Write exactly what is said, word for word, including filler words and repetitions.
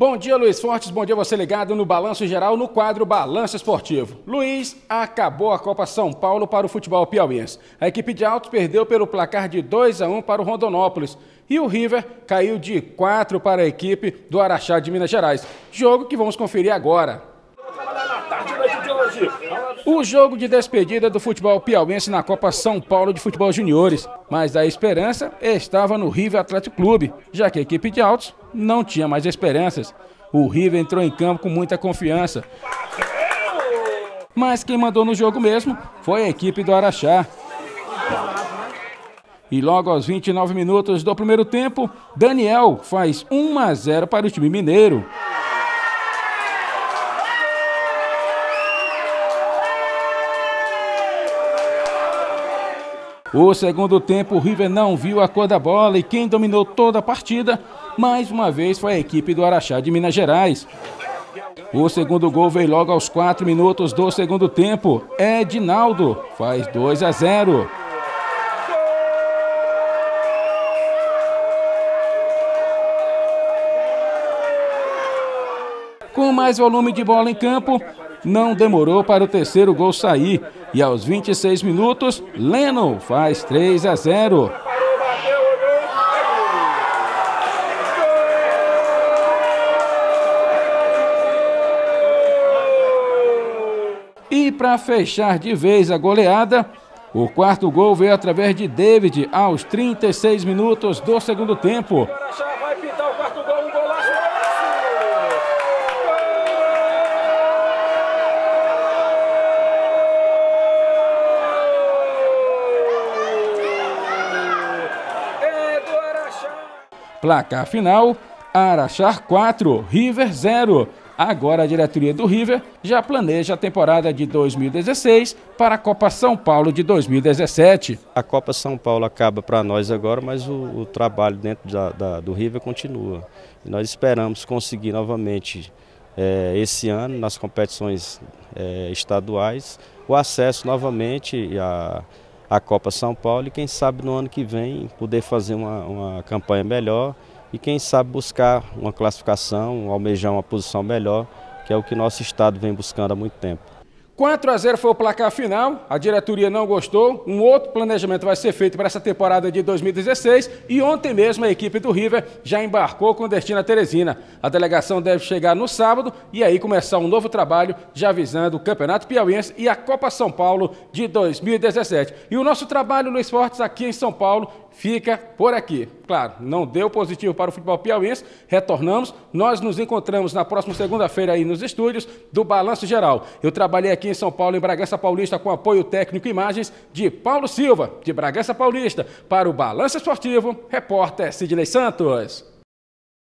Bom dia, Luiz Fortes. Bom dia, você ligado no Balanço Geral, no quadro Balanço Esportivo. Luiz, acabou a Copa São Paulo para o futebol piauiense. A equipe de Altos perdeu pelo placar de dois a um para o Rondonópolis. E o River caiu de quatro para a equipe do Araxá de Minas Gerais. Jogo que vamos conferir agora. O jogo de despedida do futebol piauiense na Copa São Paulo de Futebol Juniores. Mas a esperança estava no River Atlético Clube, já que a equipe de Altos não tinha mais esperanças. O River entrou em campo com muita confiança. Mas quem mandou no jogo mesmo foi a equipe do Araxá. E logo aos vinte e nove minutos do primeiro tempo, Daniel faz um a zero para o time mineiro. O segundo tempo, o River não viu a cor da bola e quem dominou toda a partida, mais uma vez, foi a equipe do Araxá de Minas Gerais. O segundo gol veio logo aos quatro minutos do segundo tempo. Edinaldo faz dois a zero. Com mais volume de bola em campo, não demorou para o terceiro gol sair. E aos vinte e seis minutos, Leno faz três a zero. E para fechar de vez a goleada, o quarto gol veio através de David aos trinta e seis minutos do segundo tempo. Vai pintar o quarto gol, um golaço. Placar final, Araxá quatro, River zero. Agora a diretoria do River já planeja a temporada de dois mil e dezesseis para a Copa São Paulo de dois mil e dezessete. A Copa São Paulo acaba para nós agora, mas o, o trabalho dentro da, da, do River continua. E nós esperamos conseguir novamente é, esse ano, nas competições é, estaduais, o acesso novamente à, à Copa São Paulo e quem sabe no ano que vem poder fazer uma, uma campanha melhor. E quem sabe buscar uma classificação, almejar uma posição melhor, que é o que nosso estado vem buscando há muito tempo. quatro a zero foi o placar final, a diretoria não gostou, um outro planejamento vai ser feito para essa temporada de dois mil e dezesseis e ontem mesmo a equipe do River já embarcou com destino a Teresina. A delegação deve chegar no sábado e aí começar um novo trabalho já visando o Campeonato Piauiense e a Copa São Paulo de dois mil e dezessete. E o nosso trabalho, Luiz Fortes, aqui em São Paulo, fica por aqui. Claro, não deu positivo para o futebol piauiense, retornamos, nós nos encontramos na próxima segunda-feira aí nos estúdios do Balanço Geral. Eu trabalhei aqui em São Paulo, em Bragança Paulista, com apoio técnico e imagens de Paulo Silva, de Bragança Paulista, para o Balanço Esportivo, repórter Sidney Santos.